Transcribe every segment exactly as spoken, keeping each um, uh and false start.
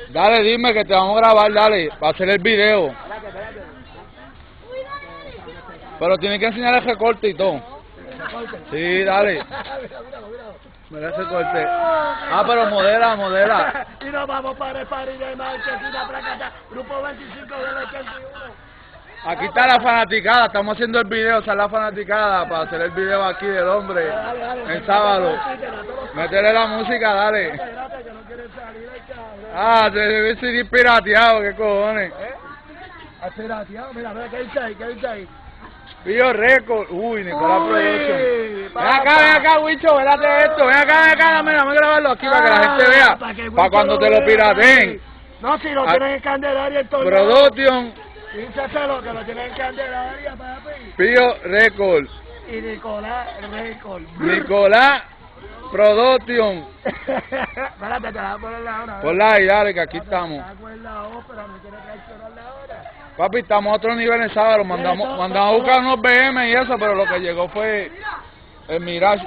Dale, dime que te vamos a grabar, dale, para hacer el video. Pero tienes que enseñar el recorte y todo. Sí, dale. Mira ese corte. Ah, pero modela, modela. Y nos vamos para el party de Marquesina Fracata, grupo veinticinco del ochenta y uno. Aquí está la fanaticada, estamos haciendo el video, o sea, la fanaticada para hacer el video aquí del hombre. Dale, dale, El sábado. Métele la música, dale. Espérate, que no quiere salir el cabrón. Ah, se debe ser pirateado, qué cojones. ¿Eh? ¿Has pirateado? Mira, mira, ¿qué dice ahí? ¿Qué dice ahí? Pillo récord. Uy, Nicolás Uy, Production. papá. Ven acá, ven acá, Wicho, vélate esto. Ven acá, ven acá, dame, dame grabarlo aquí para que la gente vea. Para que el Para Wicho cuando lo te lo vea, pirateen. papi. No, si lo Ah, tienen en Candelaria entonces. Production, Díselo que lo tienen en Candelaria, papi. Pillo récord. Y Nicolás Récord. Nicolás Production. Espérate, te la voy a poner la hora. Por ahí, dale, que aquí estamos. Está con la ópera, no quiere traicionar la hora. Papi, estamos a otro nivel en sábado. Mandamos, mandamos a buscar unos B M y eso, pero lo que llegó fue el Mirage.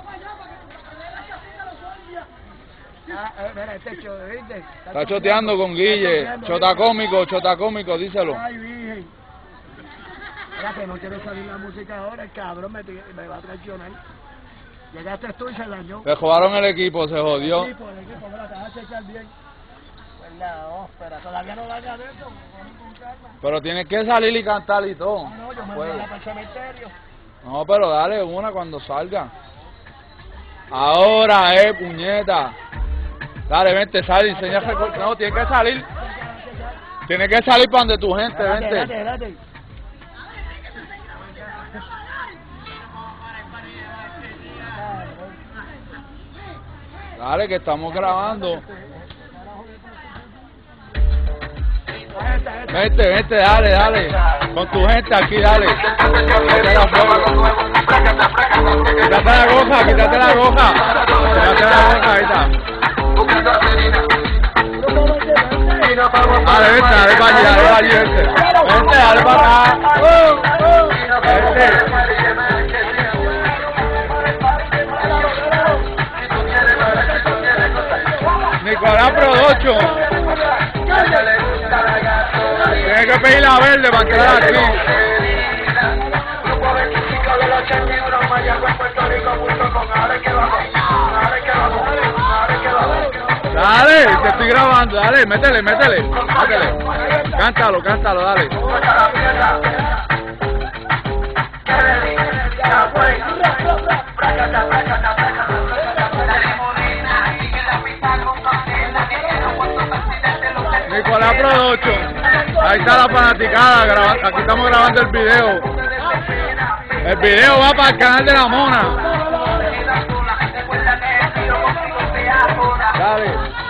Ah, eh, mira, este cho, ¿viste? Está choteando con Guille. Chota cómico, chota cómico, díselo. Ay, virgen. Mira que no quiere salir la música ahora, el cabrón me, me va a traicionar. Llegaste tú y se dañó. Se jugaron el equipo, se jodió. El equipo, el equipo, mira, te vas a checar bien. Pues la ópera, todavía no la hagan eso, con calma. Pero tienes que salir y cantar y todo. No, no, yo me Pues, voy a para el cementerio. no, pero dale una cuando salga. Ahora, eh, puñeta. Dale, vente, sal, enseña el recorte. No, tienes que salir. Tienes que salir para donde tu gente, Espérate, vente. espérate, espérate. Dale, que estamos grabando. Vente, vente, dale, dale. Con tu gente aquí, dale. Quítate la foto. Quítate la goja, quítate la goja. Quítate la goja, ahí está. Dale, vente, dale para allí, dale para allí, vente. Vente, dale para acá. Vente. Nicolás Production. Tienes que pedir la verde para entrar aquí. Dale, te estoy grabando, dale, métele, métele, métele. Cántalo, cántalo, dale. Nicolás Production. Ahí está la fanaticada, graba, aquí estamos grabando el video. El video va para el canal de la Mona. Dale.